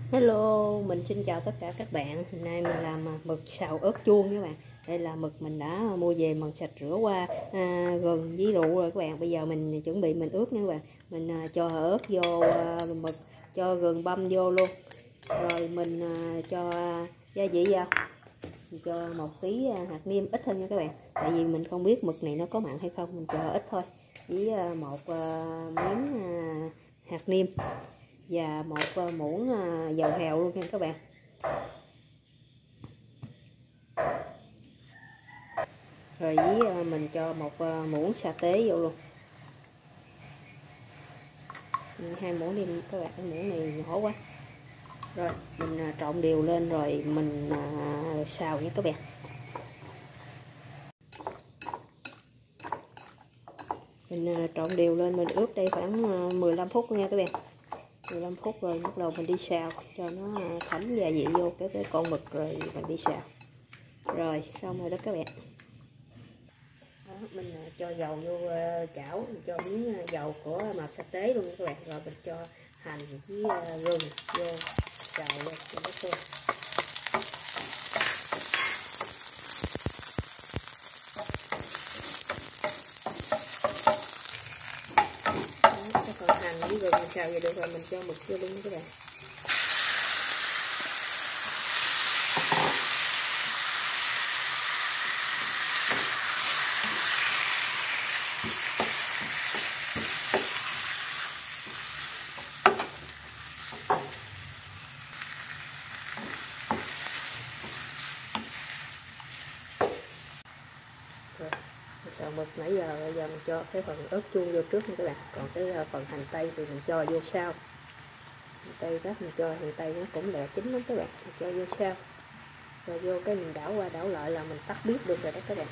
Hello, mình xin chào tất cả các bạn. Hôm nay mình làm mực xào ớt chuông các bạn. Đây là mực mình đã mua về mình sạch rửa qua gừng với rượu rồi các bạn. Bây giờ mình chuẩn bị mình ướp nha các bạn. Mình cho ớt vô mực, cho gừng băm vô luôn. Rồi mình cho gia vị vào. Mình cho một tí hạt nêm ít hơn nha các bạn. Tại vì mình không biết mực này nó có mặn hay không, mình cho ít thôi. Với một miếng hạt nêm và một muỗng dầu hào luôn nha các bạn. Rồi với mình cho một muỗng sa tế vô luôn, 2 muỗng đi các bạn, cái muỗng này nhỏ quá. Rồi mình trộn đều lên rồi mình xào nha các bạn. Mình trộn đều lên, mình ướp đây khoảng 15 phút nha các bạn. 15 phút rồi bắt đầu mình đi xào cho nó thấm gia vị vô cái con mực rồi mình đi xào. Rồi xong rồi đó các bạn. Đó, mình cho dầu vô chảo, mình cho miếng dầu của màu sa tế luôn các bạn. Rồi mình cho hành với gừng vô xào lên cho nó thơm. Cái phần hành với gừng mình xào vậy được rồi, mình cho mực vô luôn các bạn. Rồi, mình xào mực nãy giờ, bây giờ mình cho cái phần ớt chuông vô trước nha các bạn. Còn cái phần hành tây thì mình cho vô sau. Hành tây đó mình cho, hành tây nó cũng là chín lắm các bạn, mình cho vô sau. Rồi vô cái mình đảo qua đảo lại là mình tắt bếp được rồi đó các bạn.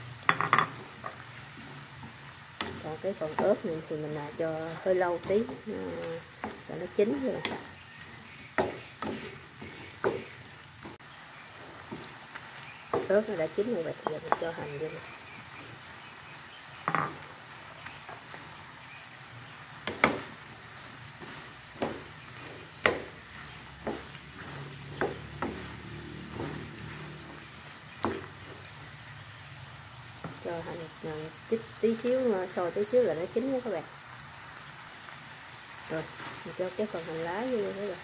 Còn cái phần ớt này thì mình cho hơi lâu tí cho nó chín rồi. Ớt nó đã chín rồi, bây giờ mình cho hành vô. Cho hành chích tí xíu, sôi tí xíu là nó chín đó các bạn. Rồi mình cho cái phần hành lá vô các bạn.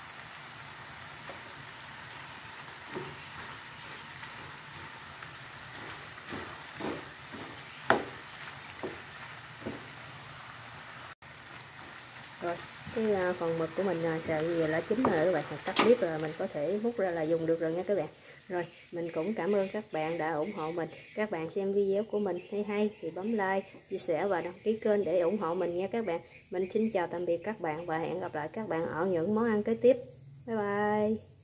Rồi cái phần mực của mình xào như vậy là chín rồi các bạn, tắt bếp là mình có thể hút ra là dùng được rồi nha các bạn. Rồi mình cũng cảm ơn các bạn đã ủng hộ mình. Các bạn xem video của mình hay thì bấm like, chia sẻ và đăng ký kênh để ủng hộ mình nha các bạn. Mình xin chào tạm biệt các bạn và hẹn gặp lại các bạn ở những món ăn kế tiếp. Bye bye.